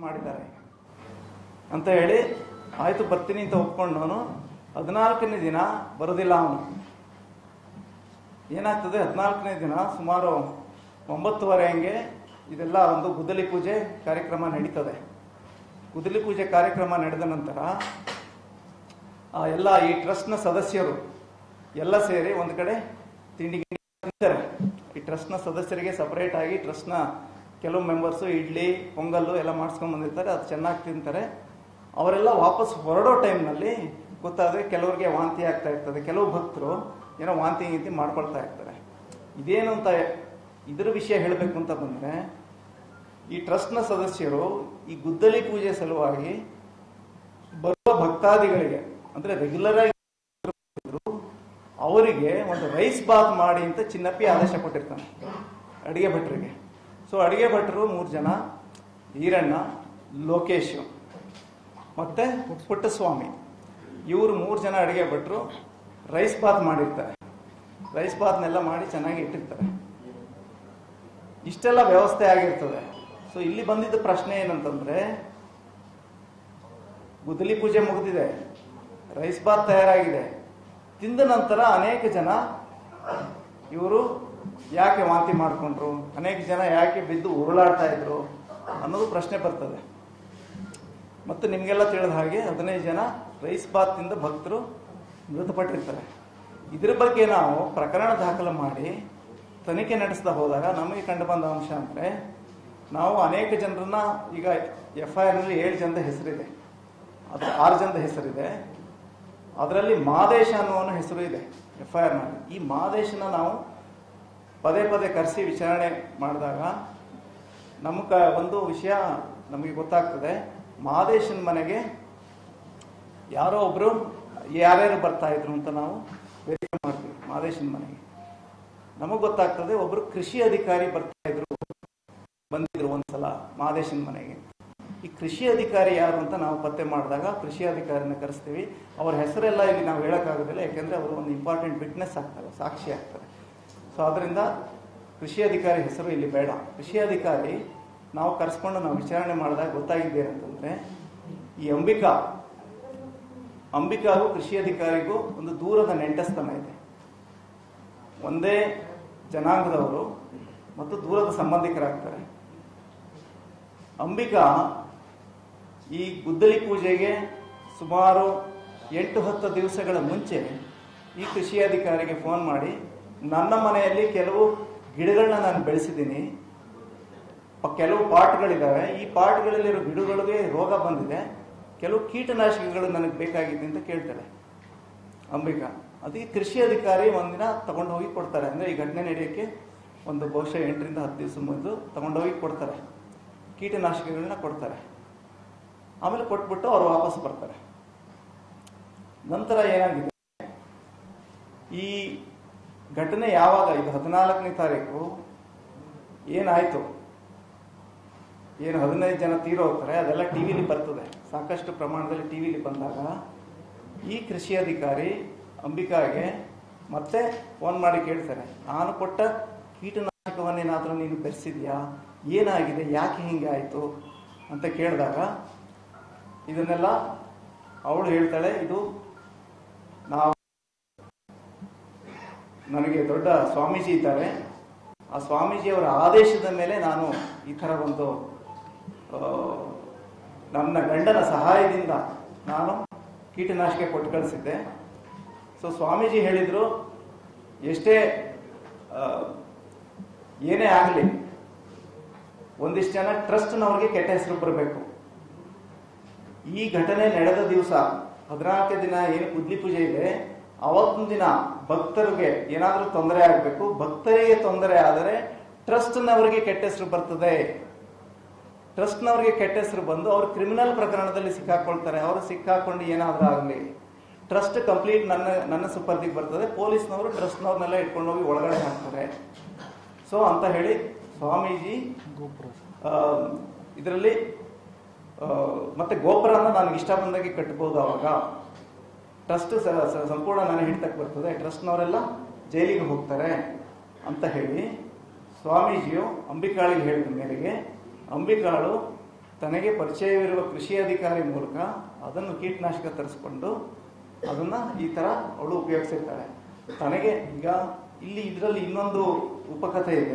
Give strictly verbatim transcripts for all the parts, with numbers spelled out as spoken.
ಮಾಡಿದ್ದಾರೆ ಅಂತ ಹೇಳಿ ಆಯ್ತು ಬರ್ತೀನಿ ಅಂತ ಒಪ್ಕೊಂಡವನು ಹದಿನಾಲ್ಕನೇ ದಿನ ಬರೋದಿಲ್ಲ. ಅವನು ಏನಾಗ್ತದೆ, ಹದಿನಾಲ್ಕನೇ ದಿನ ಸುಮಾರು ಒಂಬತ್ತುವರೆ ಹಂಗೆ ಇದೆಲ್ಲ ಒಂದು ಗುದ್ದಲಿ ಪೂಜೆ ಕಾರ್ಯಕ್ರಮ ನಡೀತದೆ. ಗುದ್ದಲಿ ಪೂಜೆ ಕಾರ್ಯಕ್ರಮ ನಡೆದ ನಂತರ ಎಲ್ಲ ಈ ಟ್ರಸ್ಟ್ನ ಸದಸ್ಯರು ಎಲ್ಲ ಸೇರಿ ಒಂದು ಕಡೆ ತಿಂಡಿ ತಿಂತಾರೆ. ಈ ಟ್ರಸ್ಟ್ನ ಸದಸ್ಯರಿಗೆ ಸಪರೇಟ್ ಆಗಿ ಟ್ರಸ್ಟ್ನ ಕೆಲವು ಮೆಂಬರ್ಸು ಇಡ್ಲಿ ಪೊಂಗಲ್ಲು ಎಲ್ಲ ಮಾಡಿಸ್ಕೊಂಡು ಬಂದಿರ್ತಾರೆ, ಅದು ಚೆನ್ನಾಗಿ ತಿಂತಾರೆ. ಅವರೆಲ್ಲ ವಾಪಸ್ ಹೊರಡೋ ಟೈಮ್ನಲ್ಲಿ ಗೊತ್ತಾದರೆ ಕೆಲವರಿಗೆ ವಾಂತಿ ಆಗ್ತಾ ಇರ್ತದೆ, ಕೆಲವು ಭಕ್ತರು ಏನೋ ವಾಂತಿ ಗೀಂತಿ ಮಾಡ್ಕೊಳ್ತಾ ಇರ್ತಾರೆ. ಇದೇನು ಅಂತ ಇದ್ರ ವಿಷಯ ಹೇಳಬೇಕು ಅಂತ ಬಂದರೆ, ಈ ಟ್ರಸ್ಟ್ನ ಸದಸ್ಯರು ಈ ಗುದ್ದಲಿ ಪೂಜೆ ಸಲುವಾಗಿ ಬರುವ ಭಕ್ತಾದಿಗಳಿಗೆ ಅಂದರೆ ರೆಗ್ಯುಲರ್ ಆಗಿ ಅವರಿಗೆ ಒಂದು ರೈಸ್ ಬಾತ್ ಮಾಡಿ ಅಂತ ಚಿನ್ನಪ್ಪಿ ಆದೇಶ ಕೊಟ್ಟಿರ್ತಾನೆ ಅಡಿಗೆ ಭಟ್ರಿಗೆ. ಸೊ ಅಡಿಗೆ ಭಟ್ರು ಮೂರು ಜನ, ಈರಣ್ಣ, ಲೋಕೇಶ್ ಮತ್ತೆ ಪುಟ್ಟಸ್ವಾಮಿ, ಇವರು ಮೂರು ಜನ ಅಡಿಗೆ ಭಟ್ರು ರೈಸ್ ಬಾತ್ ಮಾಡಿರ್ತಾರೆ. ರೈಸ್ ಬಾತ್ನೆಲ್ಲ ಮಾಡಿ ಚೆನ್ನಾಗಿ ಇಟ್ಟಿರ್ತಾರೆ. ಇಷ್ಟೆಲ್ಲ ವ್ಯವಸ್ಥೆ ಆಗಿರ್ತದೆ. ಸೊ ಇಲ್ಲಿ ಬಂದಿದ್ದ ಪ್ರಶ್ನೆ ಏನಂತಂದ್ರೆ, ಗುದ್ದಲಿ ಪೂಜೆ ಮುಗಿದಿದೆ, ರೈಸ್ ಬಾತ್ ತಯಾರಾಗಿದೆ, ತಿಂದ ನಂತರ ಅನೇಕ ಜನ ಇವರು ಯಾಕೆ ವಾಂತಿ ಮಾಡಿಕೊಂಡ್ರು, ಅನೇಕ ಜನ ಯಾಕೆ ಬಿದ್ದು ಉರುಳಾಡ್ತಾ ಇದ್ರು ಅನ್ನೋದು ಪ್ರಶ್ನೆ ಬರ್ತದೆ. ಮತ್ತು ನಿಮಗೆಲ್ಲ ತಿಳಿದ ಹಾಗೆ ಹದಿನೈದು ಜನ ರೈಸ್ ಬಾತ್ ತಿಂದ ಭಕ್ತರು ಮೃತಪಟ್ಟಿರ್ತಾರೆ. ಇದ್ರ ಬಗ್ಗೆ ನಾವು ಪ್ರಕರಣ ದಾಖಲು ಮಾಡಿ ತನಿಖೆ ನಡೆಸ್ತಾ ಹೋದಾಗ ನಮಗೆ ಕಂಡು ಬಂದ ಅಂಶ ಅಂದರೆ, ನಾವು ಅನೇಕ ಜನರನ್ನ ಈಗ ಎಫ್ ಐ ಆರ್ನಲ್ಲಿ ಏಳು ಜನದ ಹೆಸರಿದೆ, ಅದು ಆರು ಜನದ ಹೆಸರಿದೆ, ಅದರಲ್ಲಿ ಮಾದೇಶ ಅನ್ನುವನ ಹೆಸರು ಇದೆ ಎಫ್ ಐ ಆರ್ನಲ್ಲಿ. ಈ ಮಾದೇಶನ ನಾವು ಪದೇ ಪದೇ ಕರೆಸಿ ವಿಚಾರಣೆ ಮಾಡಿದಾಗ ನಮ್ಗೆ ಒಂದು ವಿಷಯ ನಮಗೆ ಗೊತ್ತಾಗ್ತದೆ. ಮಾದೇಶನ ಮನೆಗೆ ಯಾರೋ ಒಬ್ರು ಯಾರ್ಯಾರು ಬರ್ತಾ ಇದ್ರು ಅಂತ ನಾವು ವೆರಿಫೈ ಮಾಡ್ತೀವಿ. ಮಾದೇಶನ ಮನೆಗೆ ನಮಗೆ ಗೊತ್ತಾಗ್ತದೆ, ಒಬ್ರು ಕೃಷಿ ಅಧಿಕಾರಿ ಬರ್ತಾ ಇದ್ರು, ಬಂದಿದ್ರು ಒಂದ್ಸಲ ಮಾದೇಶನ ಮನೆಗೆ. ಈ ಕೃಷಿ ಅಧಿಕಾರಿ ಯಾರು ಅಂತ ನಾವು ಪತ್ತೆ ಮಾಡಿದಾಗ ಕೃಷಿ ಅಧಿಕಾರಿನ ಕರೆಸ್ತೀವಿ. ಅವ್ರ ಹೆಸರೆಲ್ಲ ಇಲ್ಲಿ ನಾವು ಹೇಳೋಕ್ಕಾಗೋದಿಲ್ಲ, ಯಾಕೆಂದರೆ ಅವರು ಒಂದು ಇಂಪಾರ್ಟೆಂಟ್ ವಿಟ್ನೆಸ್ ಆಗ್ತಾರೆ, ಸಾಕ್ಷಿ ಆಗ್ತಾರೆ. ಸೊ ಅದರಿಂದ ಕೃಷಿ ಅಧಿಕಾರಿ ಹೆಸರು ಇಲ್ಲಿ ಬೇಡ. ಕೃಷಿ ಅಧಿಕಾರಿ ನಾವು ಕರೆಸ್ಕೊಂಡು ನಾವು ವಿಚಾರಣೆ ಮಾಡಿದಾಗ ಗೊತ್ತಾಗಿದ್ದೇನಂತಂದರೆ, ಈ ಅಂಬಿಕಾ ಅಂಬಿಕಾಗೂ ಕೃಷಿ ಅಧಿಕಾರಿಗೂ ಒಂದು ದೂರದ ನೆಂಟಸ್ತನ ಇದೆ. ಒಂದೇ ಜನಾಂಗದವರು ಮತ್ತು ದೂರದ ಸಂಬಂಧಿಕರಾಗ್ತಾರೆ. ಅಂಬಿಕಾ ಈ ಗುದ್ದಲಿ ಪೂಜೆಗೆ ಸುಮಾರು ಎಂಟು ಹತ್ತು ದಿವಸಗಳ ಮುಂಚೆ ಈ ಕೃಷಿ ಅಧಿಕಾರಿಗೆ ಫೋನ್ ಮಾಡಿ, ನನ್ನ ಮನೆಯಲ್ಲಿ ಕೆಲವು ಗಿಡಗಳನ್ನ ನಾನು ಬೆಳೆಸಿದ್ದೀನಿ, ಕೆಲವು ಪಾಟ್ಗಳಿದ್ದಾವೆ, ಈ ಪಾಟ್ಗಳಲ್ಲಿರೋ ಗಿಡಗಳಿಗೆ ರೋಗ ಬಂದಿದೆ, ಕೆಲವು ಕೀಟನಾಶಕಗಳು ನನಗೆ ಬೇಕಾಗಿದೆ ಅಂತ ಕೇಳ್ತಾರೆ ಅಂಬಿಕಾ. ಅದಕ್ಕೆ ಕೃಷಿ ಅಧಿಕಾರಿ ಒಂದಿನ ತಗೊಂಡು ಹೋಗಿ ಕೊಡ್ತಾರೆ. ಅಂದರೆ ಈ ಘಟನೆ ನಡೆಯೋಕ್ಕೆ ಒಂದು ಬಹುಶಃ ಎಂಟರಿಂದ ಹತ್ತು ದಿವಸ ಮೊದಲು ತಗೊಂಡೋಗಿ ಕೊಡ್ತಾರೆ, ಕೀಟನಾಶಕಗಳನ್ನ ಕೊಡ್ತಾರೆ. ಆಮೇಲೆ ಕೊಟ್ಬಿಟ್ಟು ಅವರು ವಾಪಸ್ ಬರ್ತಾರೆ. ನಂತರ ಏನಾಗಿದೆ, ಈ ಘಟನೆ ಯಾವಾಗ, ಇದು ಹದಿನಾಲ್ಕನೇ ತಾರೀಕು ಏನಾಯ್ತು, ಏನು ಹದಿನೈದು ಜನ ತೀರೋ ಹೋಗ್ತಾರೆ, ಅದೆಲ್ಲ ಟಿ ವಿಲಿ ಬರ್ತದೆ, ಸಾಕಷ್ಟು ಪ್ರಮಾಣದಲ್ಲಿ ಟಿ ವಿಲಿ ಬಂದಾಗ ಈ ಕೃಷಿ ಅಧಿಕಾರಿ ಅಂಬಿಕಾಗೆ ಮತ್ತೆ ಫೋನ್ ಮಾಡಿ ಕೇಳ್ತಾರೆ, ನಾನು ಕೊಟ್ಟ ಕೀಟನಾಶಕವನ್ನೇನಾದರೂ ನೀನು ಬೆರೆಸಿದ್ಯಾ, ಏನಾಗಿದೆ, ಯಾಕೆ ಹಿಂಗೆ ಆಯಿತು ಅಂತ ಕೇಳಿದಾಗ ಇದನ್ನೆಲ್ಲ ಅವಳು ಹೇಳ್ತಾಳೆ, ಇದು ನಾವು ನನಗೆ ದೊಡ್ಡ ಸ್ವಾಮೀಜಿ ಇದ್ದಾರೆ, ಆ ಸ್ವಾಮೀಜಿಯವರ ಆದೇಶದ ಮೇಲೆ ನಾನು ಈ ಥರ ಒಂದು ನನ್ನ ಗಂಡನ ಸಹಾಯದಿಂದ ನಾನು ಕೀಟನಾಶಕ ಕೊಟ್ಟು ಕಳಿಸಿದ್ದೆ. ಸೊ ಸ್ವಾಮೀಜಿ ಹೇಳಿದರು, ಎಷ್ಟೇ ಏನೇ ಆಗಲಿ ಒಂದಿಷ್ಟು ಜನ ಟ್ರಸ್ಟ್ನವ್ರಿಗೆ ಕೆಟ್ಟ ಹೆಸರು ಬರಬೇಕು. ಈ ಘಟನೆ ನಡೆದ ದಿವಸ ಹದಿನಾಲ್ಕನೇ ದಿನ ಏನು ಗುದ್ದಲಿ ಪೂಜೆ ಇದೆ, ಅವತ್ತಿನ ದಿನ ಭಕ್ತರಿಗೆ ಏನಾದರೂ ತೊಂದರೆ ಆಗಬೇಕು, ಭಕ್ತರಿಗೆ ತೊಂದರೆ ಆದರೆ ಟ್ರಸ್ಟ್ನವರಿಗೆ ಕೆಟ್ಟ ಹೆಸರು ಬರ್ತದೆ. ಟ್ರಸ್ಟ್ನವರಿಗೆ ಕೆಟ್ಟ ಹೆಸರು ಬಂದು ಅವರು ಕ್ರಿಮಿನಲ್ ಪ್ರಕರಣದಲ್ಲಿ ಸಿಕ್ಕಾಕೊಳ್ತಾರೆ. ಅವರು ಸಿಕ್ಕಾಕೊಂಡು ಏನಾದರೂ ಆಗಲಿ ಟ್ರಸ್ಟ್ ಕಂಪ್ಲೀಟ್ ನನ್ನ ನನ್ನ ಸುಪರ್ದಿಗೆ ಬರ್ತದೆ, ಪೊಲೀಸ್ನವರು ಟ್ರಸ್ಟ್ನವ್ರನ್ನೆಲ್ಲ ಇಟ್ಕೊಂಡು ಹೋಗಿ ಒಳಗಡೆ ಹಾಕ್ತಾರೆ. ಸೊ ಅಂತ ಹೇಳಿ ಸ್ವಾಮೀಜಿ ಇದರಲ್ಲಿ ಮತ್ತೆ ಗೋಪುರನ ನನಗೆ ಇಷ್ಟ ಬಂದಾಗೆ ಕಟ್ಬೋದು, ಅವಾಗ ಟ್ರಸ್ಟ್ ಸಂಪೂರ್ಣ ನನ್ನ ಹಿಡಿತಕ್ಕೆ ಬರ್ತದೆ, ಟ್ರಸ್ಟ್ನವರೆಲ್ಲ ಜೈಲಿಗೆ ಹೋಗ್ತಾರೆ ಅಂತ ಹೇಳಿ ಸ್ವಾಮೀಜಿಯು ಅಂಬಿಕಾಳಿಗೆ ಹೇಳಿದ ಮೇರೆಗೆ ಅಂಬಿಕಾಳು ತನಗೆ ಪರಿಚಯವಿರುವ ಕೃಷಿ ಅಧಿಕಾರಿ ಮೂಲಕ ಅದನ್ನು ಕೀಟನಾಶಕ ತರಿಸ್ಕೊಂಡು ಅದನ್ನ ಈ ತರ ಅವಳು ಉಪಯೋಗಿಸಿರ್ತಾಳೆ. ತನಗೆ ಈಗ ಇಲ್ಲಿ ಇದರಲ್ಲಿ ಇನ್ನೊಂದು ಉಪಕಥೆ ಇದೆ.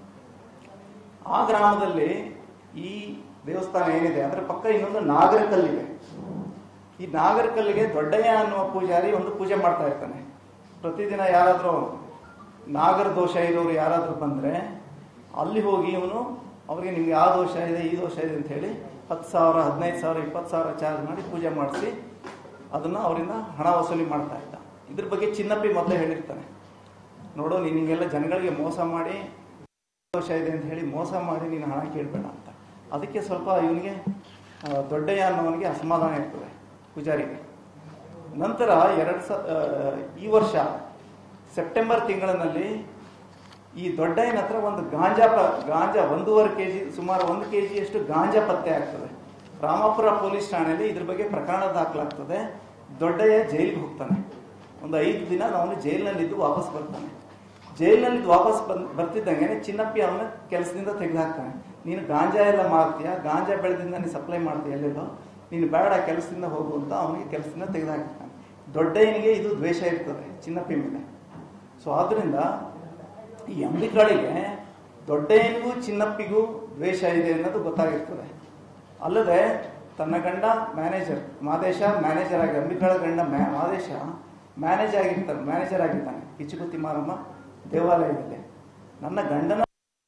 ಆ ಗ್ರಾಮದಲ್ಲಿ ಈ ದೇವಸ್ಥಾನ ಏನಿದೆ ಅದರ ಪಕ್ಕ ಇನ್ನೊಂದು ನಾಗರಕಲ್ಲಿದೆ. ಈ ನಾಗರಕಲ್ಲಿಗೆ ದೊಡ್ಡಯ್ಯ ಅನ್ನುವ ಪೂಜಾರಿ ಒಂದು ಪೂಜೆ ಮಾಡ್ತಾ ಇರ್ತಾನೆ. ಪ್ರತಿದಿನ ಯಾರಾದರೂ ನಾಗರ ದೋಷ ಇರೋರು ಯಾರಾದರೂ ಬಂದರೆ ಅಲ್ಲಿ ಹೋಗಿ ಇವನು ಅವ್ರಿಗೆ ನಿಮ್ಗೆ ಯಾವ ದೋಷ ಇದೆ ಈ ದೋಷ ಇದೆ ಅಂತ ಹೇಳಿ ಹತ್ತು ಸಾವಿರ ಹದಿನೈದು ಸಾವಿರ ಇಪ್ಪತ್ತು ಸಾವಿರ ಚಾರ್ಜ್ ಮಾಡಿ ಪೂಜೆ ಮಾಡಿಸಿ ಅದನ್ನು ಅವರಿಂದ ಹಣ ವಸೂಲಿ ಮಾಡ್ತಾ ಇದ್ದ. ಇದ್ರ ಬಗ್ಗೆ ಚಿನ್ನಪ್ಪಿ ಮೊದಲೇ ಹೇಳಿರ್ತಾನೆ, ನೋಡು ನೀನು ಹಿಂಗೆಲ್ಲ ಜನಗಳಿಗೆ ಮೋಸ ಮಾಡಿ ದೋಷ ಇದೆ ಅಂತ ಹೇಳಿ ಮೋಸ ಮಾಡಿ ನೀನು ಹಣ ಕೇಳಬೇಡ ಅಂತ. ಅದಕ್ಕೆ ಸ್ವಲ್ಪ ಇವನಿಗೆ ದೊಡ್ಡಯ್ಯ ಅನ್ನೋವನಿಗೆ ಅಸಮಾಧಾನ ಇರ್ತದೆ ಪೂಜಾರಿಗೆ. ನಂತರ ಎರಡು ಸ ಈ ವರ್ಷ ಸೆಪ್ಟೆಂಬರ್ ತಿಂಗಳಿನಲ್ಲಿ ಈ ದೊಡ್ಡಯ್ಯನ ಹತ್ರ ಒಂದು ಗಾಂಜಾ ಪ ಗಾಂಜಾ ಒಂದೂವರೆ ಕೆ ಜಿ ಸುಮಾರು ಒಂದು ಕೆ ಜಿಯಷ್ಟು ಗಾಂಜಾ ಪತ್ತೆ ಆಗ್ತದೆ. ರಾಮಾಪುರ ಪೊಲೀಸ್ ಠಾಣೆಯಲ್ಲಿ ಇದ್ರ ಬಗ್ಗೆ ಪ್ರಕರಣ ದಾಖಲಾಗ್ತದೆ. ದೊಡ್ಡಯ್ಯ ಜೈಲಿಗೆ ಹೋಗ್ತಾನೆ. ಒಂದು ಐದು ದಿನ ಅವನು ಜೈಲಿನಲ್ಲಿದ್ದು ವಾಪಸ್ ಬರ್ತಾನೆ. ಜೈಲಿನಲ್ಲಿದ್ದು ವಾಪಸ್ ಬಂದ್ ಬರ್ತಿದ್ದಂಗೆ ಚಿನ್ನಪ್ಪಿ ಅವನ ಕೆಲಸದಿಂದ ತೆಗೆದುಹಾಕ್ತಾನೆ. ನೀನು ಗಾಂಜಾ ಎಲ್ಲ ಮಾರ್ತೀಯ, ಗಾಂಜಾ ಬೆಳೆದಿಂದ ನೀನು ಸಪ್ಲೈ ಮಾಡ್ತೀಯ ಎಲ್ಲೆಲ್ಲೋ, ನೀನು ಬೇಡ ಕೆಲಸದಿಂದ ಹೋಗು ಅಂತ ಅವನಿಗೆ ಕೆಲಸದಿಂದ ತೆಗೆದುಹಾಕ್ತಾನೆ. ದೊಡ್ಡಯ್ಯನಿಗೆ ಇದು ದ್ವೇಷ ಇರ್ತದೆ ಚಿನ್ನಪ್ಪಿ ಮೇಲೆ. ಸೊ ಆದ್ರಿಂದ ಈ ಅಂಬಿಕಾಳಿಗೆ ದೊಡ್ಡಯ್ಯನಿಗೂ ಚಿನ್ನಪ್ಪಿಗೂ ದ್ವೇಷ ಇದೆ ಅನ್ನೋದು ಗೊತ್ತಾಗಿರ್ತದೆ. ಅಲ್ಲದೆ ತನ್ನ ಗಂಡ ಮ್ಯಾನೇಜರ್ ಮಾದೇಶ ಮ್ಯಾನೇಜರ್ ಆಗಿ ಅಂಬಿಕಾಳ ಗಂಡ ಮಾದೇಶ ಮ್ಯಾನೇಜರ್ ಆಗಿರ್ತಾನೆ ಮ್ಯಾನೇಜರ್ ಆಗಿರ್ತಾನೆ ಕಿಚ್ಚುಗುತ್ತಿ ಮಾರಮ್ಮ ದೇವಾಲಯದಲ್ಲಿ. ನನ್ನ ಗಂಡನ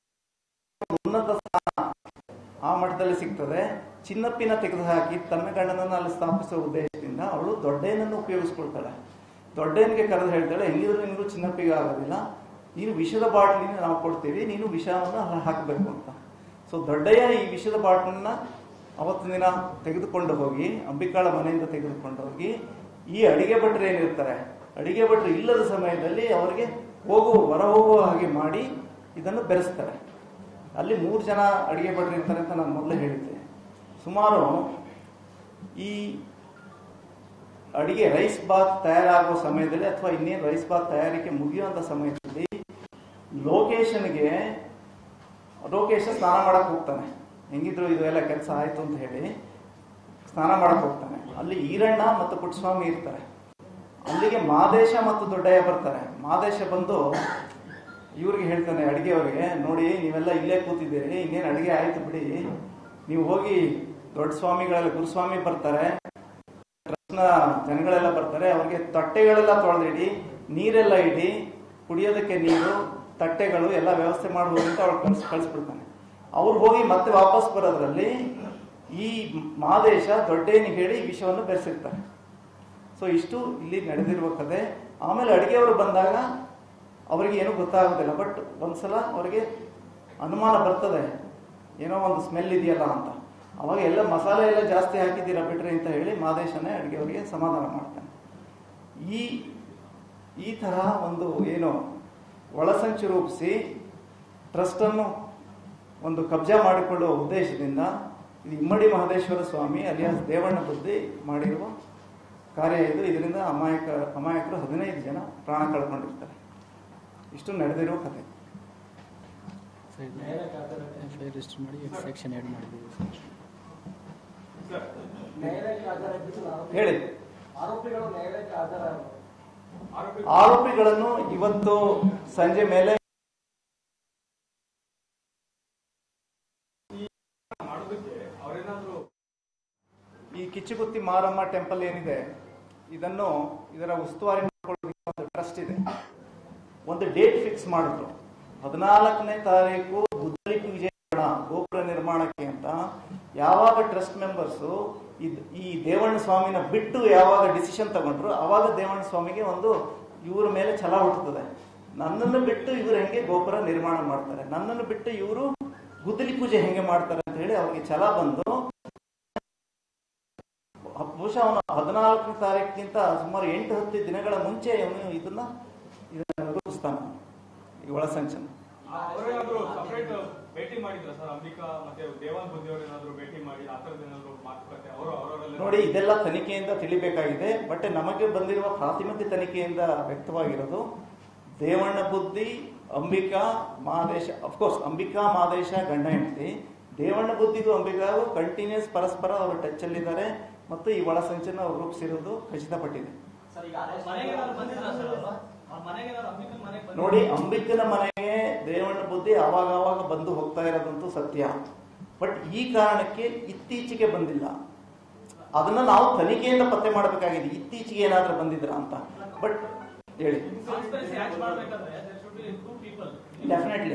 ಉನ್ನತ ಸ್ಥಾನ ಆ ಮಟ್ಟದಲ್ಲಿ ಸಿಗ್ತದೆ. ಚಿನ್ನಪ್ಪಿನ ತೆಗೆದುಹಾಕಿ ತನ್ನ ಗಂಡನನ್ನು ಅಲ್ಲಿ ಸ್ಥಾಪಿಸುವ ಉದ್ದೇಶದಿಂದ ಅವಳು ದೊಡ್ಡಯ್ಯನನ್ನು ಉಪಯೋಗಿಸ್ಕೊಳ್ತಾಳೆ. ದೊಡ್ಡಯ್ಯನಿಗೆ ಕರೆದು ಹೇಳ್ತಾಳೆ, ಹೆಂಗಿದ್ರು ನಿನಗೂ ಚಿನ್ನಪ್ಪಿಗೆ ಆಗೋದಿಲ್ಲ, ನೀನು ವಿಷದ ಬಾಟ್ಲಿನ ನಾವು ಕೊಡ್ತೀವಿ, ನೀನು ವಿಷವನ್ನು ಹಾಕಬೇಕು ಅಂತ. ಸೊ ದೊಡ್ಡಯ್ಯ ಈ ವಿಷದ ಬಾಟ್ಲನ್ನ ಅವತ್ತಿನ ದಿನ ತೆಗೆದುಕೊಂಡು ಹೋಗಿ ಅಂಬಿಕಾಳ ಮನೆಯಿಂದ ತೆಗೆದುಕೊಂಡು ಹೋಗಿ ಈ ಅಡಿಗೆ ಭಟ್ರು ಏನಿರ್ತಾರೆ ಅಡಿಗೆ ಭಟ್ರು ಇಲ್ಲದ ಸಮಯದಲ್ಲಿ ಅವರಿಗೆ ಹೋಗು ಹೊರ ಹೋಗುವ ಹಾಗೆ ಮಾಡಿ ಇದನ್ನು ಬೆರೆಸ್ತಾರೆ. ಅಲ್ಲಿ ಮೂರು ಜನ ಅಡಿಗೆ ಭಟ್ರು ಇರ್ತಾರೆ ಅಂತ ನಾನು ಮೊದಲೇ ಹೇಳಿದ್ದೆ. ಸುಮಾರು ಈ ಅಡಿಗೆ ರೈಸ್ ಬಾತ್ ತಯಾರಾಗುವ ಸಮಯದಲ್ಲಿ ಅಥವಾ ಇನ್ನೇನು ರೈಸ್ ಬಾತ್ ತಯಾರಿಕೆ ಮುಗಿಯುವಂತ ಸಮಯದಲ್ಲಿ ಲೋಕೇಶನ್ಗೆ ಲೋಕೇಶ ಸ್ನಾನ ಮಾಡಕ್ ಹೋಗ್ತಾನೆ. ಹೆಂಗಿದ್ರು ಇದು ಎಲ್ಲ ಕೆಲಸ ಆಯ್ತು ಅಂತ ಹೇಳಿ ಸ್ನಾನ ಮಾಡಕ್ ಹೋಗ್ತಾನೆ. ಅಲ್ಲಿ ಈರಣ್ಣ ಮತ್ತು ಪುಟ್ಟಸ್ವಾಮಿ ಇರ್ತಾರೆ. ಅಲ್ಲಿಗೆ ಮಾದೇಶ ಮತ್ತು ದೊಡ್ಡಯ್ಯ ಬರ್ತಾರೆ. ಮಾದೇಶ ಬಂದು ಇವ್ರಿಗೆ ಹೇಳ್ತಾನೆ, ಅಡಿಗೆಯವರಿಗೆ, ನೋಡಿ ನೀವೆಲ್ಲ ಇಲ್ಲೇ ಕೂತಿದ್ದೀರಿ, ಇನ್ನೇನು ಅಡಿಗೆ ಆಯ್ತು ಬಿಡಿ, ನೀವು ಹೋಗಿ ದೊಡ್ಡ ಸ್ವಾಮಿಗಳೆಲ್ಲ ಗುರುಸ್ವಾಮಿ ಬರ್ತಾರೆ, ಟ್ರಸ್ಟ್ನ ಜನಗಳೆಲ್ಲ ಬರ್ತಾರೆ, ಅವ್ರಿಗೆ ತಟ್ಟೆಗಳೆಲ್ಲ ತೊಳೆದಿಡಿ, ನೀರೆಲ್ಲ ಇಡಿ, ಕುಡಿಯೋದಕ್ಕೆ ನೀರು ತಟ್ಟೆಗಳು ಎಲ್ಲ ವ್ಯವಸ್ಥೆ ಮಾಡ್ಬೋದು ಅಂತ ಅವ್ರು ಕಳ್ಸಿ ಕಳಿಸ್ಬಿಡ್ತಾನೆ. ಅವ್ರು ಹೋಗಿ ಮತ್ತೆ ವಾಪಸ್ ಬರೋದ್ರಲ್ಲಿ ಈ ಮಾದೇಶ ದೊಡ್ಡೇನಿಗೆ ಹೇಳಿ ವಿಷಯವನ್ನು ಬೆರೆಸಿರ್ತಾರೆ. ಸೊ ಇಷ್ಟು ಇಲ್ಲಿ ನಡೆದಿರುವ ಕಥೆ. ಆಮೇಲೆ ಅಡಿಗೆಯವರು ಬಂದಾಗ ಅವರಿಗೆ ಏನೂ ಗೊತ್ತಾಗೋದಿಲ್ಲ. ಬಟ್ ಒಂದ್ಸಲ ಅವರಿಗೆ ಅನುಮಾನ ಬರ್ತದೆ, ಏನೋ ಒಂದು ಸ್ಮೆಲ್ ಇದೆಯಲ್ಲ ಅಂತ. ಅವಾಗ ಎಲ್ಲ ಮಸಾಲೆ ಎಲ್ಲ ಜಾಸ್ತಿ ಹಾಕಿದ್ದೀರಾ ಬಿಟ್ರಿ ಅಂತ ಹೇಳಿ ಮಾದೇಶನೇ ಅಡಿಗೆಯವರಿಗೆ ಸಮಾಧಾನ ಮಾಡ್ತಾನೆ. ಈ ಈ ತರ ಒಂದು ಏನು ಒಳಸಂಚು ರೂಪಿಸಿ ಟ್ರಸ್ಟನ್ನು ಒಂದು ಕಬ್ಜಾ ಮಾಡಿಕೊಳ್ಳುವ ಉದ್ದೇಶದಿಂದ ಇದು ಇಮ್ಮಡಿ ಮಹದೇಶ್ವರ ಸ್ವಾಮಿ ಅಲಿಯಾಸ್ ದೇವಣ್ಣ ಬುದ್ಧಿ ಮಾಡಿರುವ ಕಾರ್ಯ ಇದು. ಇದರಿಂದ ಅಮಾಯಕ ಅಮಾಯಕರು ಹದಿನೈದು ಜನ ಪ್ರಾಣ ಕಳ್ಕೊಂಡಿರ್ತಾರೆ. ಇಷ್ಟು ನಡೆದಿರುವ ಕಥೆ. ಹೇಳಿ. ಆರೋಪಿಗಳನ್ನು ಇವತ್ತು ಸಂಜೆ ಮೇಲೆ ಈ ಕಿಚ್ಚುಗುತ್ತಿ ಮಾರಮ್ಮ ಟೆಂಪಲ್ ಏನಿದೆ ಇದನ್ನು ಇದರ ಉಸ್ತುವಾರಿ ಮಾಡಿಕೊಳ್ಳೋದಕ್ಕೆ ಒಂದು ಟ್ರಸ್ಟ್ ಇದೆ. ಒಂದು ಡೇಟ್ ಫಿಕ್ಸ್ ಮಾಡಿದ್ರು, ಹದಿನಾಲ್ಕನೇ ತಾರೀಕು ಗುದ್ದಲಿ ಪೂಜೆ ಗೋಪುರ ನಿರ್ಮಾಣಕ್ಕೆ ಅಂತ. ಯಾವಾಗ ಟ್ರಸ್ಟ್ ಮೆಂಬರ್ಸು ಈ ದೇವಣ್ಣ ಸ್ವಾಮಿನ ಬಿಟ್ಟು ಯಾವಾಗ ಡಿಸಿಷನ್ ತಗೊಂಡ್ರು ಅವಾಗ ದೇವಣ್ಣ ಸ್ವಾಮಿಗೆ ಒಂದು ಇವ್ರ ಮೇಲೆ ಛಲ ಹುಟ್ಟುತ್ತದೆ. ನನ್ನನ್ನು ಬಿಟ್ಟು ಇವ್ರು ಹೆಂಗೆ ಗೋಪುರ ನಿರ್ಮಾಣ ಮಾಡ್ತಾರೆ, ನನ್ನನ್ನು ಬಿಟ್ಟು ಇವರು ಗುದ್ದಲಿ ಪೂಜೆ ಹೆಂಗೆ ಮಾಡ್ತಾರೆ ಅಂತ ಹೇಳಿ ಅವ್ರಿಗೆ ಛಲ ಬಂದು ಬಹುಶಃ ಅವನು ಹದಿನಾಲ್ಕನೇ ತಾರೀಕಿಗಿಂತ ಸುಮಾರು ಎಂಟು ಹತ್ತು ದಿನಗಳ ಮುಂಚೆ ಅವನು ಇದನ್ನ ಇದನ್ನ ರೂಪಿಸ್ತಾನೆ, ಈ ಒಳಸಂಚನ. ನೋಡಿ, ಇದೆಲ್ಲ ತನಿಖೆಯಿಂದ ತಿಳಿಬೇಕಾಗಿದೆ. ಬಟ್ ನಮಗೆ ಬಂದಿರುವ ಪ್ರಾಥಮಿಕ ತನಿಖೆಯಿಂದ ವ್ಯಕ್ತವಾಗಿರೋದು ದೇವಣ್ಣ ಬುದ್ಧಿ, ಅಂಬಿಕಾ, ಮಹದೇಶ, ಅಫ್ಕೋರ್ಸ್ ಅಂಬಿಕಾ ಮಹದೇಶ ಗಂಡ ಹೆಂಡತಿ, ದೇವಣ್ಣ ಬುದ್ಧಿಗೂ ಅಂಬಿಕಾಗೂ ಕಂಟಿನ್ಯೂಸ್ ಪರಸ್ಪರ ಅವರು ಟಚ್ ಅಲ್ಲಿದ್ದಾರೆ ಮತ್ತು ಈ ಒಳಸಂಚನ ಅವರು ರೂಪಿಸಿರುವುದು ಖಚಿತಪಟ್ಟಿದೆ. ನೋಡಿ, ಅಂಬಿಕನ ಮನೆಗೆ ದೇವಣ್ಣ ಬುದ್ಧಿ ಅವಾಗ ಅವಾಗ ಬಂದು ಹೋಗ್ತಾ ಇರೋದಂತೂ ಸತ್ಯ. ಬಟ್ ಈ ಕಾರಣಕ್ಕೆ ಇತ್ತೀಚೆಗೆ ಬಂದಿಲ್ಲ. ಅದನ್ನ ನಾವು ತನಿಖೆಯಿಂದ ಪತ್ತೆ ಮಾಡಬೇಕಾಗಿದೆ, ಇತ್ತೀಚೆಗೆ ಏನಾದ್ರೂ ಬಂದಿದ್ರ ಅಂತ. ಬಟ್ ಹೇಳಿ, ಡೆಫಿನೆಟ್ಲಿ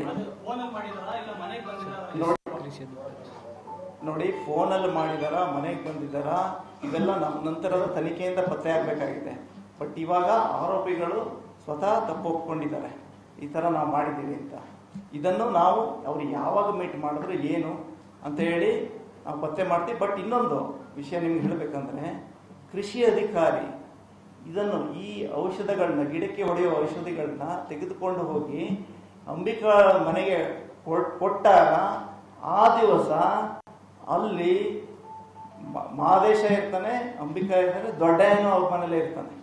ನೋಡಿ, ಫೋನಲ್ಲಿ ಮಾಡಿದಾರ, ಮನೆಗೆ ಬಂದಿದ್ದಾರ, ಇವೆಲ್ಲ ನಮ್ಮ ನಂತರದ ತನಿಖೆಯಿಂದ ಪತ್ತೆ ಆಗಬೇಕಾಗಿದೆ. ಬಟ್ ಇವಾಗ ಆರೋಪಿಗಳು ಸ್ವತಃ ತಪ್ಪು ಒಪ್ಕೊಂಡಿದ್ದಾರೆ, ಈ ಥರ ನಾವು ಮಾಡಿದ್ದೀವಿ ಅಂತ. ಇದನ್ನು ನಾವು ಅವ್ರು ಯಾವಾಗ ಮೀಟ್ ಮಾಡಿದ್ರು ಏನು ಅಂತ ಹೇಳಿ ನಾವು ಪತ್ತೆ ಮಾಡ್ತೀವಿ. ಬಟ್ ಇನ್ನೊಂದು ವಿಷಯ ನಿಮ್ಗೆ ಹೇಳಬೇಕಂದ್ರೆ, ಕೃಷಿ ಅಧಿಕಾರಿ ಇದನ್ನು ಈ ಔಷಧಗಳನ್ನ, ಗಿಡಕ್ಕೆ ಹೊಡೆಯುವ ಔಷಧಿಗಳನ್ನ ತೆಗೆದುಕೊಂಡು ಹೋಗಿ ಅಂಬಿಕಾ ಮನೆಗೆ ಕೊಟ್ಟಾಗ ಆ ದಿವಸ ಅಲ್ಲಿ ಮಹಾದೇಶ ಇರ್ತಾನೆ, ಅಂಬಿಕಾ ಇರ್ತಾನೆ, ದೊಡ್ಡಯ್ಯನೂ ಅವ್ರ ಮನೇಲೆ ಇರ್ತಾನೆ.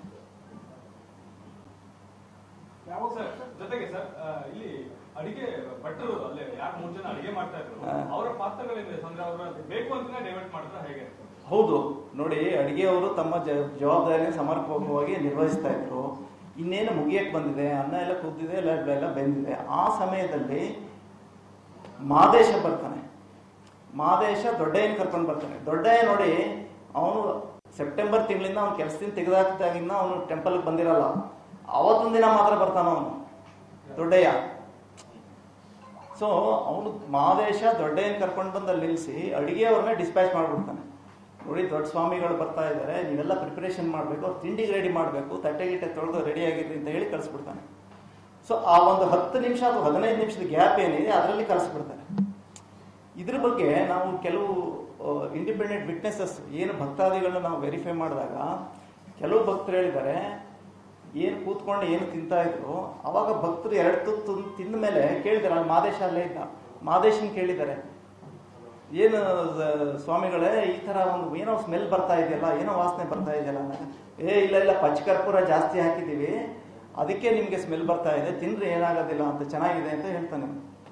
ಜೊತೆಗೆ ಸರ್, ಇಲ್ಲಿ ಅಡಿಗೆ ಭಟ್ರು ಅಲ್ಲೇ ಯಾರು ಮೂರು ಜನ ಅಡಿಗೆ ಮಾಡ್ತಾ ಇದ್ರು, ಅವರ ಪಾತ್ರಗಳಿಂದ ಅಂದ್ರೆ ಅವರ ಬೇಕು ಅಂತ ಡೈವರ್ಟ್ ಮಾಡಿದ್ರೆ ಹೇಗೆ? ಹೌದು ನೋಡಿ, ಅಡಿಗೆಯವರು ತಮ್ಮ ಜವಾಬ್ದಾರಿಯನ್ನು ಸಮರ್ಪಕವಾಗಿ ನಿರ್ವಹಿಸ್ತಾ ಇದ್ರು. ಇನ್ನೇನು ಮುಗಿಯಕ್ಕೆ ಬಂದಿದೆ, ಅನ್ನ ಎಲ್ಲ ಕುದ್ದಿದೆ, ಎಲ್ಲ ಎಲ್ಲ ಬೆಂದಿದೆ. ಆ ಸಮಯದಲ್ಲಿ ಮಾದೇಶ ಬರ್ತಾನೆ. ಮಾದೇಶ ದೊಡ್ಡಯ್ಯನ ಕರ್ಕೊಂಡು ಬರ್ತಾನೆ. ದೊಡ್ಡಯ್ಯ ನೋಡಿ, ಅವನು ಸೆಪ್ಟೆಂಬರ್ ತಿಂಗಳಿಂದ ಅವ್ನು ಕೆಲಸದಿಂದ ತೆಗೆದಾಕಿದಾಗಿಂದ ಅವನು ಟೆಂಪಲ್ಗೆ ಬಂದಿರಲ್ಲ. ಅವತ್ತೊಂದು ದಿನ ಮಾತ್ರ ಬರ್ತಾನ ಅವನು ದೊಡ್ಡಯ್ಯ. ಸೊ ಅವನು ಮಾದೇಶ ದೊಡ್ಡಯ್ಯನ ಕರ್ಕೊಂಡು ಬಂದು ಅಲ್ಲಿ ನಿಲ್ಲಿಸಿ ಅಡಿಗೆ ಅವ್ರನ್ನ ಡಿಸ್ಪ್ಯಾಚ್ ಮಾಡ್ಬಿಡ್ತಾನೆ. ನೋಡಿ, ದೊಡ್ಡ ಸ್ವಾಮಿಗಳು ಬರ್ತಾ ಇದ್ದಾರೆ, ನೀವೆಲ್ಲ ಪ್ರಿಪರೇಷನ್ ಮಾಡಬೇಕು, ಅವ್ರು ತಿಂಡಿಗೆ ರೆಡಿ ಮಾಡಬೇಕು, ತಟ್ಟೆ ಗಿಟ್ಟೆ ತೊಳೆದು ರೆಡಿ ಆಗಿರ್ರಿ ಅಂತ ಹೇಳಿ ಕಳಿಸ್ಬಿಡ್ತಾನೆ. ಸೊ ಆ ಒಂದು ಹತ್ತು ನಿಮಿಷ ಅಥವಾ ಹದಿನೈದು ನಿಮಿಷದ ಗ್ಯಾಪ್ ಏನಿದೆ ಅದರಲ್ಲಿ ಕಳಿಸ್ಬಿಡ್ತಾರೆ. ಇದ್ರ ಬಗ್ಗೆ ನಾವು ಕೆಲವು ಇಂಡಿಪೆಂಡೆಂಟ್ ವಿಟ್ನೆಸಸ್, ಏನು ಭಕ್ತಾದಿಗಳನ್ನ ನಾವು ವೆರಿಫೈ ಮಾಡಿದಾಗ ಕೆಲವು ಭಕ್ತರು ಹೇಳಿದ್ದಾರೆ, ಏನು ಕೂತ್ಕೊಂಡು ಏನು ತಿಂತಾ ಇದ್ರು, ಅವಾಗ ಭಕ್ತರು ಎರಡು ತುತ್ತು ತಿಂದ ಮೇಲೆ ಕೇಳಿದಾರೆ, ಅಲ್ಲಿ ಮಾದೇಶ ಅಲ್ಲೇ ಇದ್ದ, ಮಾದೇಶನ್ ಕೇಳಿದ್ದಾರೆ, ಏನು ಸ್ವಾಮಿಗಳೇ ಈ ತರ ಒಂದು ಏನೋ ಸ್ಮೆಲ್ ಬರ್ತಾ ಇದೆಯಲ್ಲ, ಏನೋ ವಾಸನೆ ಬರ್ತಾ ಇದೆಯಲ್ಲ ಅಂದಾಗ, ಏ ಇಲ್ಲ ಇಲ್ಲ ಪಚ್ಚಕರ್ಪೂರ ಜಾಸ್ತಿ ಹಾಕಿದ್ದೀವಿ, ಅದಕ್ಕೆ ನಿಮ್ಗೆ ಸ್ಮೆಲ್ ಬರ್ತಾ ಇದೆ, ತಿನ್ರಿ ಏನಾಗೋದಿಲ್ಲ ಅಂತ, ಚೆನ್ನಾಗಿದೆ ಅಂತ ಹೇಳ್ತಾನೆ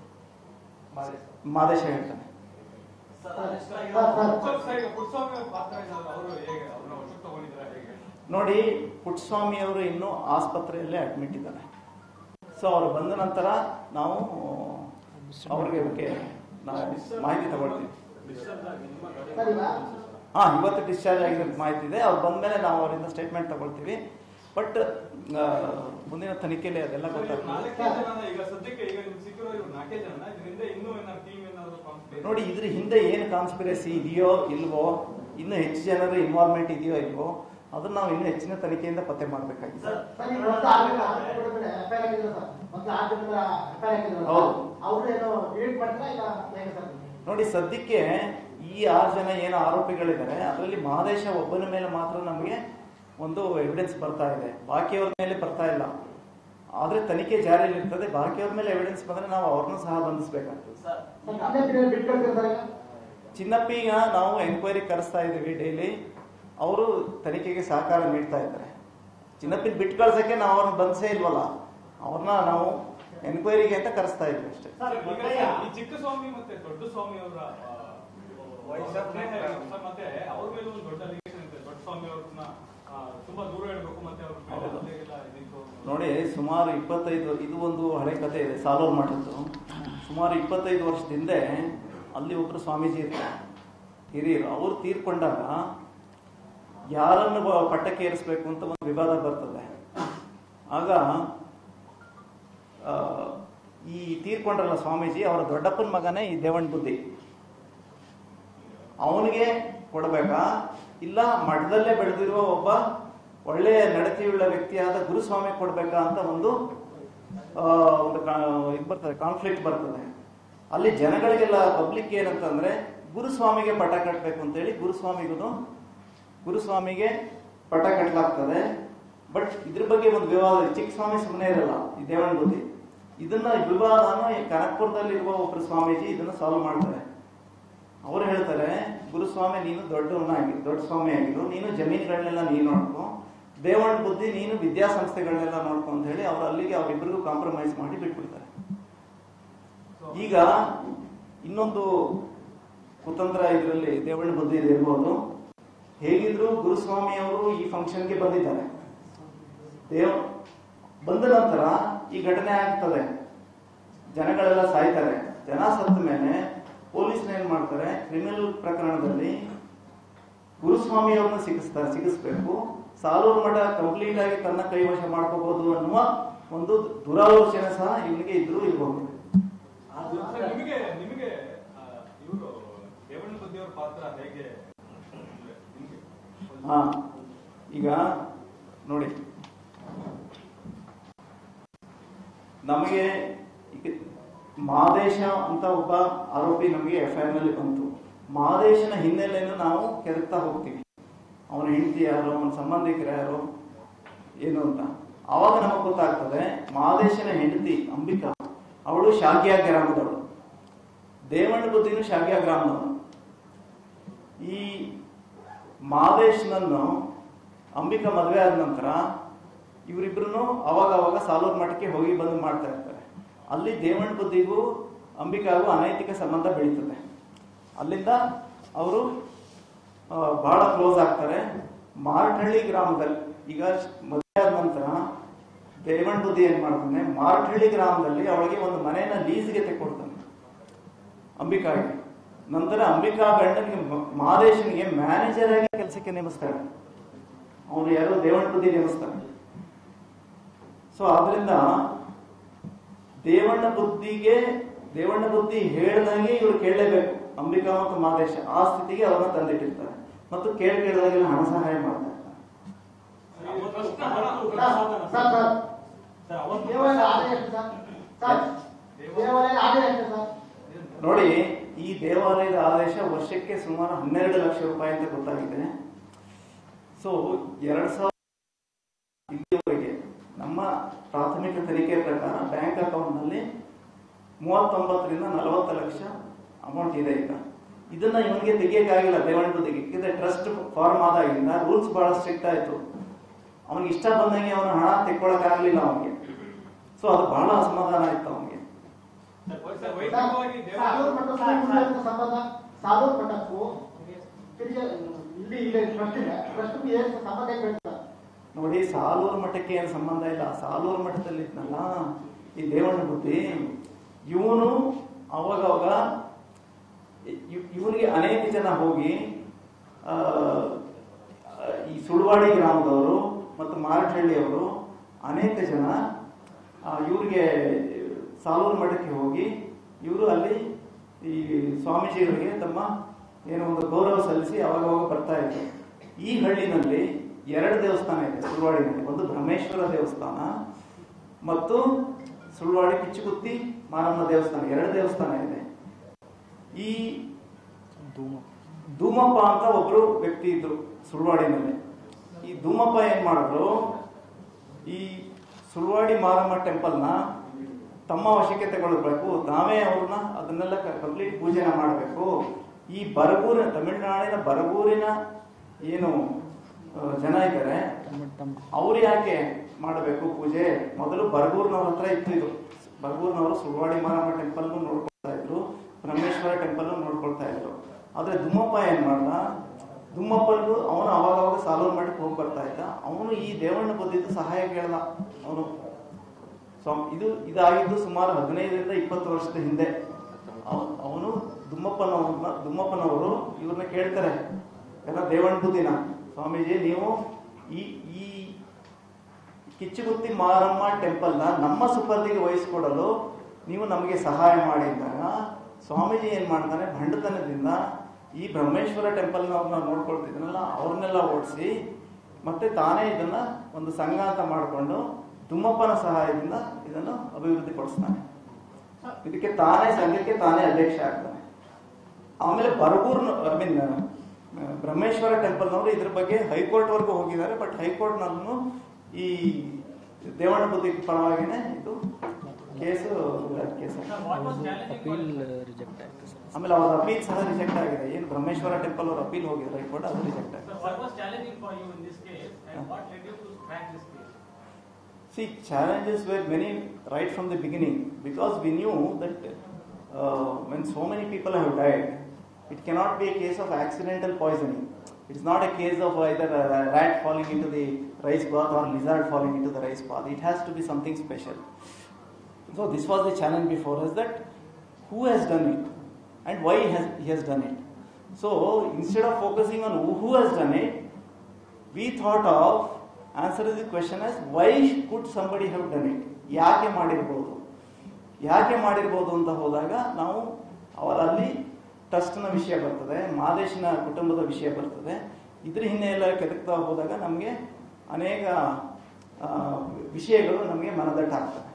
ಮಾದೇಶ ಹೇಳ್ತಾನೆ. ನೋಡಿ, ಪುಟ್ಟಸ್ವಾಮಿ ಅವರು ಇನ್ನೂ ಆಸ್ಪತ್ರೆಯಲ್ಲೇ ಅಡ್ಮಿಟ್ ಇದ್ದಾರೆ. ಸೊ ಅವರು ಬಂದ ನಂತರ ನಾವು ಅವ್ರಿಗೆ ಬಗ್ಗೆ ಮಾಹಿತಿ ತಗೊಳ್ತೀವಿ. ಹಾ, ಇವತ್ತು ಡಿಸ್ಚಾರ್ಜ್ ಆಗಿರೋ ಮಾಹಿತಿ ಇದೆ. ಅವ್ರು ಬಂದ್ಮೇಲೆ ನಾವು ಅವರಿಂದ ಸ್ಟೇಟ್ಮೆಂಟ್ ತಗೊಳ್ತೀವಿ. ಬಟ್ ಮುಂದಿನ ತನಿಖೆಯಲ್ಲಿ ಅದೆಲ್ಲ ಗೊತ್ತಾಗ್ತದೆ. ನೋಡಿ, ಇದ್ರ ಹಿಂದೆ ಏನು ಕಾನ್ಸ್ಪಿರಸಿ ಇದೆಯೋ ಇಲ್ವೋ, ಇನ್ನು ಹೆಚ್ಚು ಜನರು ಇನ್ವಾಲ್ವ್ಮೆಂಟ್ ಇದೆಯೋ ಇಲ್ವೋ, ಅದನ್ನ ನಾವು ಇನ್ನೂ ಹೆಚ್ಚಿನ ತನಿಖೆಯಿಂದ ಪತ್ತೆ ಮಾಡಬೇಕಾಗಿದೆ. ನೋಡಿ, ಸದ್ಯಕ್ಕೆ ಈ ಆರು ಜನ ಏನು ಆರೋಪಿಗಳಿದ್ದಾರೆ ಅದರಲ್ಲಿ ಮಹಾದೇಶ ಒಬ್ಬನ ಮೇಲೆ ಮಾತ್ರ ನಮಗೆ ಒಂದು ಎವಿಡೆನ್ಸ್ ಬರ್ತಾ ಇದೆ, ಬಾಕಿಯವ್ರ ಮೇಲೆ ಬರ್ತಾ ಇಲ್ಲ. ಆದ್ರೆ ತನಿಖೆ ಜಾರಿಯಲ್ಲಿ ಇರ್ತದೆ, ಬಾಕಿಯವ್ರ ಮೇಲೆ ಎವಿಡೆನ್ಸ್ ಬಂದ್ರೆ ನಾವು ಅವ್ರನ್ನೂ ಸಹ ಬಂಧಿಸಬೇಕಾಗ್ತದೆ. ಚಿನ್ನಪ್ಪಿಗ ನಾವು ಎನ್ಕ್ವೈರಿ ಕರೆಸ್ತಾ ಇದ್ದೀವಿ ಡೈಲಿ, ಅವರು ತನಿಖೆಗೆ ಸಹಕಾರ ನೀಡ್ತಾ ಇದ್ದಾರೆ. ಚಿನ್ನಪ್ಪಿನ ಬಿಟ್ಟು ಕಳ್ಸಕ್ಕೆ ನಾವು ಅವ್ರನ್ನ ಬಂಧಿಸೇ ಇಲ್ವಲ್ಲ, ಅವ್ರನ್ನ ನಾವು ಎನ್ಕ್ವೈರಿಗೆ ಅಂತ ಕರೆಸ್ತಾ ಇದ್ವಿ ಅಷ್ಟೇ. ಚಿಕ್ಕ ಸ್ವಾಮಿ ಮತ್ತೆ ದೊಡ್ಡ ಸ್ವಾಮಿ ಅವರ ಮತ್ತೆ ಅವ್ರ ಮೇಲೆ ಒಂದು ದೊಡ್ಡ ರಿಲೇಷನ್ ಇದೆ. ದೊಡ್ಡ ಸ್ವಾಮಿ ಅವ್ರನ್ನ ತುಂಬಾ ದೂರ ಇಡಬೇಕು ಮತ್ತೆ ಅವ್ರ ನೋಡಿ, ಸುಮಾರು ಇಪ್ಪತ್ತೈದು, ಇದು ಒಂದು ಹಳೆ ಕಥೆ ಇದೆ ಸಾಲೂರು ಮಠದ್ದು. ಸುಮಾರು ಇಪ್ಪತ್ತೈದು ವರ್ಷದಿಂದ ಅಲ್ಲಿ ಒಬ್ರು ಸ್ವಾಮೀಜಿ ಇರ್ತಾರೆ, ಹಿರಿಯರು. ಅವ್ರು ತೀರ್ಕೊಂಡಾಗ ಯಾರನ್ನು ಪಟ್ಟಕ್ಕೆ ಏರಿಸಬೇಕು ಅಂತ ಒಂದು ವಿವಾದ ಬರ್ತದೆ. ಆಗ ಈ ತೀರ್ಕೊಂಡ್ರಲ್ಲ ಸ್ವಾಮೀಜಿ, ಅವರ ದೊಡ್ಡಪ್ಪನ ಮಗನೇ ಈ ದೇವಣ್ಣ ಬುದ್ಧಿ, ಅವನಿಗೆ ಕೊಡಬೇಕಾ ಇಲ್ಲ ಮಠದಲ್ಲೇ ಬೆಳೆದಿರುವ ಒಬ್ಬ ಒಳ್ಳೆಯ ನಡತೆಯುಳ್ಳ ವ್ಯಕ್ತಿಯಾದ ಗುರುಸ್ವಾಮಿ ಕೊಡ್ಬೇಕಾ ಅಂತ ಒಂದು ಒಂದು ಇದು ಬರ್ತದೆ, ಕಾನ್ಫ್ಲಿಕ್ಟ್ ಬರ್ತದೆ. ಅಲ್ಲಿ ಜನಗಳಿಗೆಲ್ಲ ಪಬ್ಲಿಕ್ ಏನಂತಂದ್ರೆ ಗುರುಸ್ವಾಮಿಗೆ ಪಟ ಕಟ್ಟಬೇಕು ಅಂತೇಳಿ ಗುರುಸ್ವಾಮಿಗೂ ಗುರುಸ್ವಾಮಿಗೆ ಪಟ ಕಟ್ಟಲಾಗ್ತದೆ. ಬಟ್ ಇದ್ರ ಬಗ್ಗೆ ಒಂದು ವಿವಾದ, ಚಿಕ್ಕ ಸ್ವಾಮಿ ಸುಮ್ಮನೆ ಇರಲ್ಲ, ಈ ದೇವಣ್ಣ ಬುದ್ಧಿ. ಇದನ್ನ ವಿವಾದನ ಈ ಕನಕಪುರದಲ್ಲಿರುವ ಒಬ್ಬರು ಸ್ವಾಮೀಜಿ ಇದನ್ನ ಸಾಲ್ವ್ ಮಾಡ್ತಾರೆ. ಅವರು ಹೇಳ್ತಾರೆ, ಗುರುಸ್ವಾಮಿ ನೀನು ದೊಡ್ಡವನಾಗಿ ದೊಡ್ಡ ಸ್ವಾಮಿ ಆಗಿರು, ನೀನು ಜಮೀನುಗಳನ್ನೆಲ್ಲ ನೀನು ನೋಡ್ಕೊ, ದೇವಣ್ಣ ಬುದ್ಧಿ ನೀನು ವಿದ್ಯಾಸಂಸ್ಥೆಗಳನ್ನೆಲ್ಲ ನೋಡ್ಕೊ ಅಂತ ಹೇಳಿ ಅವ್ರು ಅಲ್ಲಿಗೆ ಅವರಿಬ್ಬರಿಗೂ ಕಾಂಪ್ರಮೈಸ್ ಮಾಡಿ ಬಿಟ್ಬಿಡ್ತಾರೆ. ಈಗ ಇನ್ನೊಂದು ಕುತಂತ್ರ ಇದರಲ್ಲಿ ದೇವಣ್ಣ ಬುದ್ಧಿ ಇರ್ಬೋದು. ಹೇಗಿದ್ರು ಗುರುಸ್ವಾಮಿ ಅವರು ಈ ಫಂಕ್ಷನ್ಗೆ ಬಂದಿದ್ದಾರೆ. ದೇವ್ ಬಂದ ನಂತರ ಈ ಘಟನೆ ಆಗ್ತದೆ, ಜನಗಳೆಲ್ಲ ಸಾಯ್ತಾರೆ. ಜನ ಸತ್ತ ಮೇಲೆ ಪೊಲೀಸ್ನ ಏನ್ ಮಾಡ್ತಾರೆ, ಕ್ರಿಮಿನಲ್ ಪ್ರಕರಣದಲ್ಲಿ ಗುರುಸ್ವಾಮಿ ಅವ್ರನ್ನ ಸಿಗಿಸ್ತಾರೆ, ಸಿಗಿಸ್ಬೇಕು. ಸಾಲೂರು ಮಠ ಕಂಪ್ಲೀಟ್ ಆಗಿ ತನ್ನ ಕೈವಶ ಮಾಡ್ಕೋಬಹುದು ಅನ್ನುವ ಒಂದು ದುರಾಲೋಚನೆ ಸಹ ಇವನಿಗೆ ಇದ್ರೂ ಇರಬಹುದು. ನಿಮಗೆ ನಿಮಗೆ ಇವರು ದೇವಣ್ಣ ಬುದ್ಧಿಯವರ ಪಾತ್ರ ಹೇಗೆ? ಹಾ, ಈಗ ನೋಡಿ, ನಮಗೆ ಈಗ ಮಾದೇಶ ಅಂತ ಒಬ್ಬ ಆರೋಪಿ ನಮಗೆ ಎಫ್ ಐ ಆರ್ ನಲ್ಲಿ ಬಂತು. ಮಾದೇಶನ ಹಿನ್ನೆಲೆಯನ್ನು ನಾವು ಕೆದಕ್ತಾ ಹೋಗ್ತೀವಿ. ಅವನ ಹೆಂಡತಿ ಯಾರು, ಅವನ ಸಂಬಂಧಿಕರು ಯಾರು, ಏನು ಅಂತ. ಆವಾಗ ನಮಗೆ ಗೊತ್ತಾಗ್ತದೆ ಮಾದೇಶನ ಹೆಂಡತಿ ಅಂಬಿಕಾ ಅವಳು ಶಾಗ್ಯ ಗ್ರಾಮದವಳು, ದೇವಣ್ಣ ಬುದ್ಧಿನೂ ಶಾಗ್ಯ ಗ್ರಾಮದವನು. ಈ ಮಾದೇಶನನ್ನು ಅಂಬಿಕಾ ಮದುವೆ ಆದ ನಂತರ ಇವರಿಬ್ರು ಅವಾಗ ಅವಾಗ ಸಾಲೂರು ಮಠಕ್ಕೆ ಹೋಗಿ ಬಂದು ಮಾಡ್ತಾ ಇರ್ತಾರೆ. ಅಲ್ಲಿ ದೇವಣ್ಣ ಬುದ್ಧಿಗೂ ಅಂಬಿಕಾಗೂ ಅನೈತಿಕ ಸಂಬಂಧ ಬೆಳೀತದೆ. ಅಲ್ಲಿಂದ ಅವರು ಬಹಳ ಕ್ಲೋಸ್ ಆಗ್ತಾರೆ. ಮಾರಟಹಳ್ಳಿ ಗ್ರಾಮದಲ್ಲಿ ಈಗ ಮದುವೆ ಆದ ನಂತರ ದೇವಣ್ಣ ಬುದ್ಧಿ ಏನ್ ಮಾಡ್ತಾನೆ, ಮಾರಟಹಳ್ಳಿ ಗ್ರಾಮದಲ್ಲಿ ಅವಳಿಗೆ ಒಂದು ಮನೆಯನ್ನ ಲೀಸ್ಗೆ ತೆಕ್ಕೊಡ್ತಾನೆ ಅಂಬಿಕಾಗೆ. ನಂತರ ಅಂಬಿಕಾ ಗಂಡನಿಗೆ ಮಾದೇಶನಿಗೆ ಮ್ಯಾನೇಜರ್ ಆಗಿ ಕೆಲಸಕ್ಕೆ ನೇಮಿಸ್ತಾಳೆ. ಅವನು ಯಾರೋ ದೇವಣ್ಣ ಬುದ್ಧಿ ನೇಮಿಸ್ತಾನೆ. ಸೊ ಆದ್ರಿಂದ ದೇವಣ್ಣ ಬುದ್ಧಿಗೆ ದೇವಣ್ಣ ಬುದ್ಧಿ ಹೇಳ್ದಂಗೆ ಇವ್ರು ಕೇಳಲೇಬೇಕು. ಅಂಬಿಕಾ ಮತ್ತು ಮಾದೇಶ ಆ ಸ್ಥಿತಿಗೆ ಅವರನ್ನ ತಂದಿಟ್ಟಿರ್ತಾರೆ ಮತ್ತು ಕೇಳಿ ಕೇಳಿದಾಗೆಲ್ಲ ಹಣ ಸಹಾಯ ಮಾಡ್ತಾರೆ. ನೋಡಿ, ಈ ದೇವಾಲಯದ ಆದೇಶ ವರ್ಷಕ್ಕೆ ಸುಮಾರು ಹನ್ನೆರಡು ಲಕ್ಷ ರೂಪಾಯಿ ಅಂತ ಗೊತ್ತಾಗಿದೆ. ಸೊ ಎರಡ್ ಸಾವಿರ ಇಲ್ಲಿವರೆಗೆ ನಮ್ಮ ಪ್ರಾಥಮಿಕ ತನಿಖೆ ಪ್ರಕಾರ ಬ್ಯಾಂಕ್ ಅಕೌಂಟ್ ನಲ್ಲಿ ಮೂವತ್ತೊಂಬತ್ತರಿಂದ ನಲವತ್ತು ಲಕ್ಷ ಅಮೌಂಟ್ ಇದೆ. ಈಗ ಇದನ್ನ ಇವನಿಗೆ ತೆಗಿಯಕ್ಕಾಗಿಲ್ಲ ದೇವಣ್ಣ ಬುದ್ಧಿಗೆ. ಯಾಕಂದ್ರೆ ಟ್ರಸ್ಟ್ ಫಾರ್ಮ್ ಆದಾಗಿಂದ ರೂಲ್ಸ್ ಬಹಳ ಸ್ಟ್ರಿಕ್ಟ್ ಆಯ್ತು. ಅವನಿಗೆ ಇಷ್ಟ ಬಂದಂಗೆ ಅವನ ಹಣ ತೆಕ್ಕೊಳಕ್ ಆಗ್ಲಿಲ್ಲ ಅವನಿಗೆ. ಸೊ ಅದು ಬಹಳ ಅಸಮಾಧಾನ ಆಯ್ತು ಅವನಿಗೆ. ನೋಡಿ, ಸಾಲೂರು ಮಠಕ್ಕೆ ಏನು ಸಂಬಂಧ ಇಲ್ಲ. ಸಾಲೂರು ಮಠದಲ್ಲಿ ಇದ್ನಲ್ಲ ಈ ದೇವಣ್ಣ ಬುದ್ಧಿ, ಇವನು ಅವಾಗವಾಗ ಇವನಿಗೆ ಅನೇಕ ಜನ ಹೋಗಿ ಈ ಸುಳ್ವಾಡಿ ಗ್ರಾಮದವರು ಮತ್ತು ಮಾರಟಹಳ್ಳಿಯವರು ಅನೇಕ ಜನ ಇವ್ರಿಗೆ ಸಾಲೂರು ಮಠಕ್ಕೆ ಹೋಗಿ ಇವರು ಅಲ್ಲಿ ಈ ಸ್ವಾಮೀಜಿಗಳಿಗೆ ತಮ್ಮ ಏನೋ ಒಂದು ಗೌರವ ಸಲ್ಲಿಸಿ ಅವಾಗವಾಗ ಬರ್ತಾ ಇದ್ರು. ಈ ಹಳ್ಳಿನಲ್ಲಿ ಎರಡು ದೇವಸ್ಥಾನ ಇದೆ ಸುಳ್ವಾಡಿನಲ್ಲಿ. ಒಂದು ಬ್ರಹ್ಮೇಶ್ವರ ದೇವಸ್ಥಾನ ಮತ್ತು ಸುಳ್ವಾಡಿ ಕಿಚ್ಚುಗುತ್ತಿ ಮಾರಮ್ಮ ದೇವಸ್ಥಾನ, ಎರಡು ದೇವಸ್ಥಾನ ಇದೆ. ಈ ಧೂಮಪ್ಪ ಅಂತ ಒಬ್ರು ವ್ಯಕ್ತಿ ಇದ್ರು ಸುಳ್ವಾಡಿನಲ್ಲಿ. ಈ ಧೂಮಪ್ಪ ಏನ್ ಮಾಡಿದ್ರು, ಈ ಸುಳ್ವಾಡಿ ಮಾರಮ್ಮ ಟೆಂಪಲ್ನ ತಮ್ಮ ವಶಕ್ಕೆ ತಗೊಳ್ಬೇಕು, ನಾವೇ ಅವ್ರನ್ನ ಅದನ್ನೆಲ್ಲ ಕಂಪ್ಲೀಟ್ ಪೂಜೆನ ಮಾಡಬೇಕು. ಈ ಬರಗೂರಿನ ತಮಿಳುನಾಡಿನ ಬರಗೂರಿನ ಏನು ಜನ ಇದ್ದಾರೆ ಅವ್ರು ಯಾಕೆ ಮಾಡಬೇಕು ಪೂಜೆ? ಮೊದಲು ಬರಗೂರಿನವ್ರ ಹತ್ರ ಇತ್ತು ಇದು. ಬರಗೂರಿನವರು ಸುಳ್ವಾಡಿ ಮಾರಮ್ಮ ಟೆಂಪಲ್ ನೋಡ್ಕೊಳ್ತಾ ಇದ್ರು, ಬ್ರಹ್ಮೇಶ್ವರ ಟೆಂಪಲ್ ನೋಡ್ಕೊಳ್ತಾ ಇದ್ರು. ಆದ್ರೆ ದುಮ್ಮಪ್ಪ ಏನ್ ಮಾಡ್ದ, ದುಮ್ಮಪ್ಪನಿಗೂ ಅವನು ಅವಾಗ ಅವಾಗ ಸಾಲೂರು ಮಠಕ್ಕೆ ಹೋಗಿ ಬರ್ತಾ ಇದ್ದ. ಅವನು ಈ ದೇವಣ್ಣ ಬುದ್ಧಿದ್ದು ಸಹಾಯ ಕೇಳ್ದ ಅವನು. ಇದು ಇದಾಗಿದ್ದು ಸುಮಾರು ಹದಿನೈದರಿಂದ ಇಪ್ಪತ್ತು ವರ್ಷದ ಹಿಂದೆ. ಅವನು ದುಮ್ಮಪ್ಪನವ್ರನ್ನ ದುಮ್ಮಪ್ಪನವರು ಇವ್ರನ್ನ ಕೇಳ್ತಾರೆ, ಎಲ್ಲ ದೇವಣ್ಣ ಬುದ್ಧಿನ, ಸ್ವಾಮೀಜಿ ನೀವು ಈ ಈ ಕಿಚ್ಚುಗುತ್ತಿ ಮಾರಮ್ಮ ಟೆಂಪಲ್ನ ನಮ್ಮ ಸುಪರ್ದಿಗೆ ವಹಿಸಿಕೊಡಲು ನೀವು ನಮಗೆ ಸಹಾಯ ಮಾಡಿದ್ದಾಗ ಸ್ವಾಮೀಜಿ ಏನ್ ಮಾಡ್ತಾನೆ, ಭಂಡತನದಿಂದ ಈ ಬ್ರಹ್ಮೇಶ್ವರ ಟೆಂಪಲ್ನವ್ರನ್ನ ನೋಡ್ಕೊಳ್ತಿದ್ನಲ್ಲ ಅವ್ರನ್ನೆಲ್ಲ ಓಡಿಸಿ ಮತ್ತೆ ತಾನೇ ಇದನ್ನ ಒಂದು ಸಂಘ ಅಂತ ಮಾಡಿಕೊಂಡು ದುಮ್ಮಪ್ಪನ ಸಹಾಯದಿಂದ ಇದನ್ನು ಅಭಿವೃದ್ಧಿ ಪಡಿಸ್ತಾನೆ. ಇದಕ್ಕೆ ತಾನೇ ಸಂಘಕ್ಕೆ ತಾನೇ ಅಧ್ಯಕ್ಷ ಆಗ್ತಾನೆ. ಆಮೇಲೆ ಬರಗೂರ್ ಐ ಮೀನ್ ಬ್ರಹ್ಮೇಶ್ವರ ಟೆಂಪಲ್ನವರು ಇದ್ರ ಬಗ್ಗೆ ಹೈಕೋರ್ಟ್ ವರ್ಗೂ ಹೋಗಿದ್ದಾರೆ. ಬಟ್ ಹೈಕೋರ್ಟ್ ನಲ್ಲೂ ಈ ದೇವಣ್ಣ ಬುದ್ಧಿ ಪರವಾಗಿನೇ ಇದು ಕೇಸು ಕೇಸು ಆಮೇಲೆ ಅವ್ರ ಅಪೀಲ್ ಸಹ ರಿಜೆಕ್ಟ್ ಆಗಿದೆ. ಏನು ಬ್ರಹ್ಮೇಶ್ವರ ಟೆಂಪಲ್ ಅವ್ರ ಅಪೀಲ್ ಹೋಗಿದ್ರು ಹೈಕೋರ್ಟ್, ಅದು ರಿಜೆಕ್ಟ್ ಆಗಿದೆ. See, challenges were many right from the beginning because we knew that uh, when so many people have died, It cannot be a case of accidental poisoning. It is not a case of either a rat falling into the rice bath or lizard falling into the rice bath. It has to be something special. So this was the challenge before us, that who has done it and why has he has done it. So instead of focusing on who has done it, we thought of answering the question as why could somebody have done it. ಯಾಕೆ ಮಾಡಿರ್ಬೋದು ಯಾಕೆ ಮಾಡಿರ್ಬೋದು ಅಂತ ಹೋದಾಗ ನಾವು ಅವರಲ್ಲಿ ಟ್ರಸ್ಟ್ನ ವಿಷಯ ಬರ್ತದೆ, ಮಾದೇಶನ ಕುಟುಂಬದ ವಿಷಯ ಬರ್ತದೆ. ಇದ್ರ ಹಿನ್ನೆಲೆ ಕೆದಕ್ತಾ ಹೋದಾಗ ನಮಗೆ ಅನೇಕ ವಿಷಯಗಳು ನಮಗೆ ಮನದಟ್ಟಾಗ್ತದೆ.